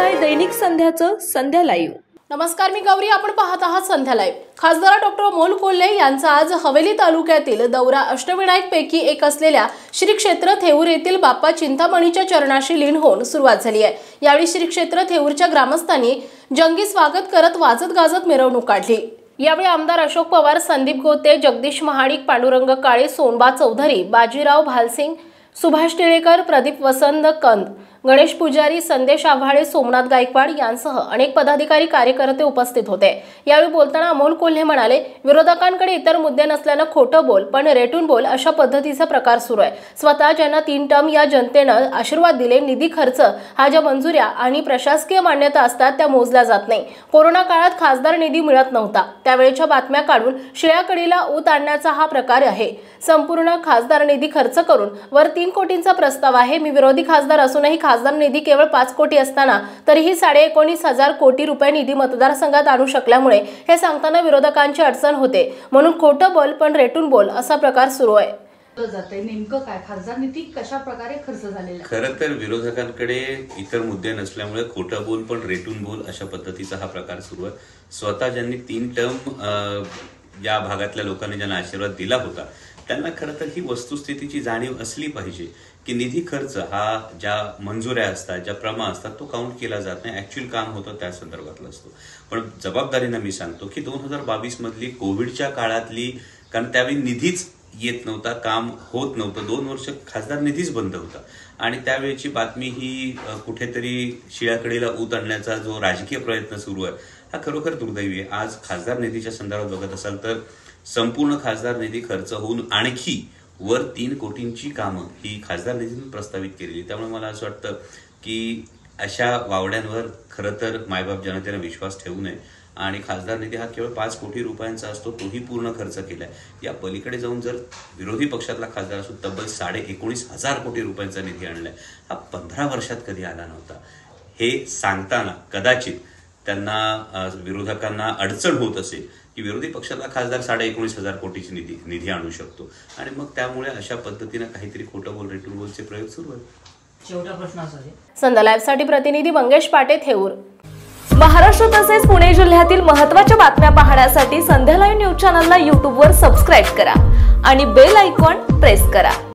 आहे दैनिक संध्याचं संध्या लाईव्ह। नमस्कार, मी गौरी, आपण पाहत आहात संध्या लाईव्ह। खासदार डॉक्टर अमोल कोल्हे यांचा आज हवेली तालुक्यातील दौरा अष्टविनायक पैकी एक असलेल्या श्री क्षेत्र थेऊर येथील बाप्पा चिंतामणीच्या चरणाशी लीन होऊन सुरुवात झाली आहे। यावेळी श्री क्षेत्र थेऊरच्या ग्रामस्थांनी जंगी स्वागत करत वाजत गाजत मिरवणूक काढली। यावेळी आमदार अशोक पवार, संदीप गोते, जगदीश महाडिक, पांडुरंग काळे, सोनबा चौधरी, बाजीराव भालसिंग, सुभाष टिळेकर, प्रदीप वसंत कंद, गणेश पुजारी, संदेश आव्हाळे, सोमनाथ गायकवाड यांसह अनेक पदाधिकारी कार्यकर्ते उपस्थित होते। यावेळी बोलताना अमोल कोल्हे म्हणाले, विरोधकांकडे इतर मुद्दे नसल्याने खोटं बोल पण रेटून बोल अशा पद्धतीचा प्रकार सुरू आहे। स्वतः ज्यांना 3 टर्म या जनतेनं आशीर्वाद दिले, निधी खर्च हा ज्या मंजुऱ्या आणि प्रशासकीय मान्यता असतात त्या मोजल्या जात नाही। कोरोना काळात खासदार निधी मिळत नव्हता, त्यावेळेच्या बातम्या काढून शिळ्याकडीला ऊत आणण्याचा हा प्रकार आहे। संपूर्ण खासदार निधी खर्च करून वर 3 कोटींचा प्रस्ताव आहे। मी विरोधी खासदार असूनही खासदार निधी केवळ 5 कोटी असताना तरीही 19,500 कोटी रुपये निधी मतदारसंघात आणू शकल्यामुळे हे सांगताना विरोधकांची अडचण होते। म्हणून खोटं बोल पण रेटून बोल असा प्रकार सुरू आहे। नेमकं काय खासदार निधी कशा प्रकारे खर्च झालेला? खरं तर विरोधकांकडे इतर मुद्दे नसल्यामुळे खोटं बोल पण रेटून बोल अशा पद्धतीचा हा प्रकार सुरू आहे। स्वतः ज्यांनी 3 टर्म या भागातल्या लोकांनी ज्यांना आशीर्वाद दिला होता त्यांना खरं तर ही वस्तुस्थितीची जाणीव असली पाहिजे की निधी खर्च हा ज्या मंजुऱ्या असतात, ज्या प्रमा असतात तो काउंट केला जात नाही, ऍक्च्युअल काम होतं त्या संदर्भातलं असतो। पण जबाबदारीनं मी सांगतो की 2022 मधली कोविडच्या काळातली, कारण त्यावेळी निधीच येत नव्हता, काम होत नव्हतं, 2 वर्ष खासदार निधीच बंद होता आणि त्यावेळची बातमी ही कुठेतरी शिळ्याकडीला ऊत आणण्याचा जो राजकीय प्रयत्न सुरू आहे हा खरोखर दुर्दैवी आहे। आज खासदार निधीच्या संदर्भात बघत असाल तर संपूर्ण खासदार निधी खर्च होऊन आणखी वर 3 कोटींची कामं ही खासदार निधीतून प्रस्तावित केलेली। त्यामुळे मला असं वाटतं की अशा वावड्यांवर खरं तर मायबाप जनतेने विश्वास ठेवू नये आणि खासदार निधी हा केवळ 5 कोटी रुपयांचा असतो, तोही पूर्ण खर्च केलाय। या पलीकडे जाऊन जर विरोधी पक्षातला खासदार असून तब्बल 19,500 कोटी रुपयांचा निधी आणलाय, हा 15 वर्षात कधी आला नव्हता। हे सांगताना कदाचित त्यांना विरोधकांना अडचण होत असेल की विरोधी पक्षातला खासदार 19,500 कोटीची निधी आणू शकतो आणि मग त्यामुळे अशा पद्धतीने काहीतरी खोटं बोल रेटून बोलचे प्रयोग सुरू आहेत। शेवटचा प्रश्न असा आहे, संध्या लाईव्ह साठी प्रतिनिधी मंगेश पाटे, थेऊर। महाराष्ट्र तसेच पुणे जिल्ह्यातील महत्त्वाच्या बातम्या पाहण्यासाठी संध्या लाईव्ह न्यूज चॅनलला YouTube वर सबस्क्राईब करा आणि बेल आयकॉन प्रेस करा।